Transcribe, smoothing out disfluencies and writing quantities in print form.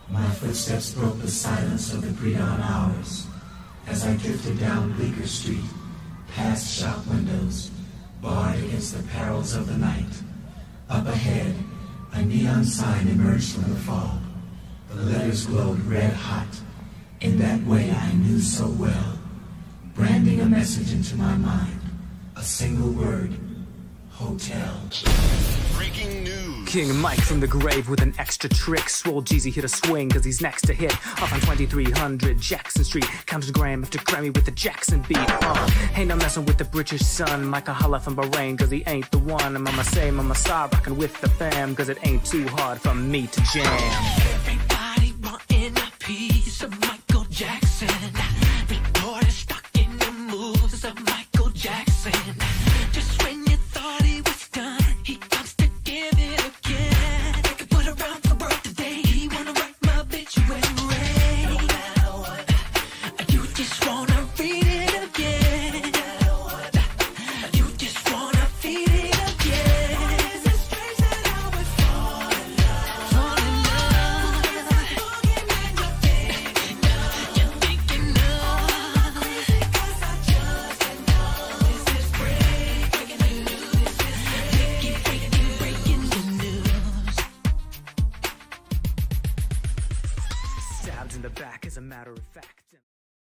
My footsteps broke the silence of the pre-dawn hours as I drifted down Bleecker Street, past shop windows, barred against the perils of the night. Up ahead, a neon sign emerged from the fog. The letters glowed red hot, in that way I knew so well, branding a message into my mind, a single word: hotel. Breaking news. King Mike from the grave with an extra trick. Swole Jeezy hit a swing cause he's next to hit. Off on 2300 Jackson Street, counted gram after Grammy with the Jackson beat. Ain't no messing with the British son. Micah holla from Bahrain cause he ain't the one. And mama say mama saw rockin' with the fam cause it ain't too hard for me to jam. Everybody wanting a piece of Michael Jackson. Reporters stuck in the moves of Michael Jackson. Just when you thought he was done, he comes to give it again. They could put around the world today. He wanna write my obituary. No matter what, you just wanna read it again. No matter what, you just wanna feed it again. Is it strange that I would fall in love? Fall in love. You're thinking of crazy 'cause I just know this is breaking the news. This is breaking the news. Stabbed in the back as a matter of fact.